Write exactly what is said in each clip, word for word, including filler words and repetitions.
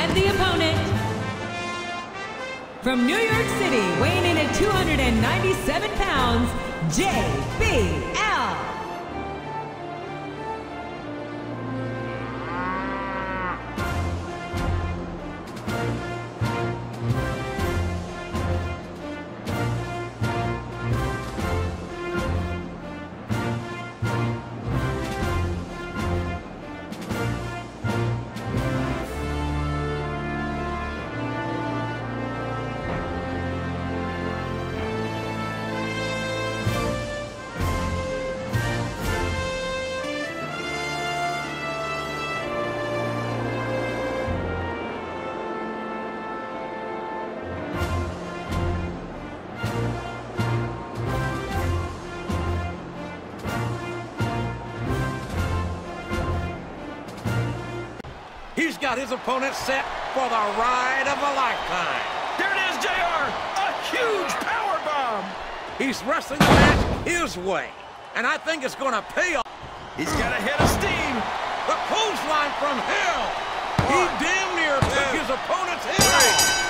And the opponent, from New York City, weighing in at two hundred ninety-seven pounds, J B L. He's got his opponent set for the ride of a lifetime. There it is, J R! A huge power bomb! He's wrestling the match his way, and I think it's going to pay off. He's got a head of steam. The clothesline from hell. He damn near took his opponent's head off.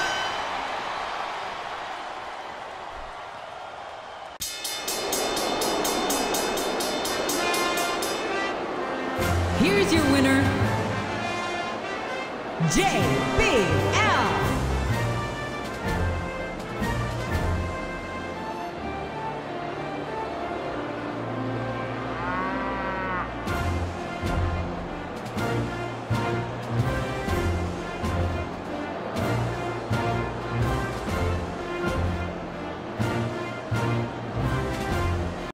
Here's your winner, J B L.